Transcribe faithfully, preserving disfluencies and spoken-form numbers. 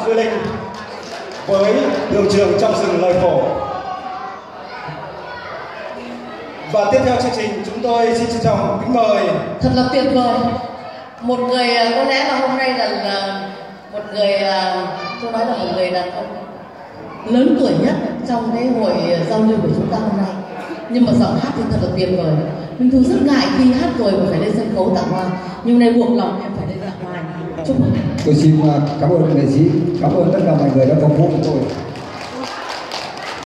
Cư Linh với Đường Trường Trong Rừng Lời Phổ. Và tiếp theo chương trình chúng tôi xin trân trọng kính mời. Thật là tuyệt vời. Một người có lẽ là hôm nay là, là một người, tôi nói là một người đàn ông lớn tuổi nhất trong cái hội giao lưu của chúng ta hôm nay. Nhưng mà giọng hát thì thật là tuyệt vời. Minh Thu rất ngại khi hát rồi mà phải lên sân khấu tặng hoa. Nhưng nay buộc lòng em phải lên tặng hoa. Chúc mừng. Tôi xin cảm ơn nghệ sĩ, cảm ơn tất cả mọi người đã phục vụ tôi.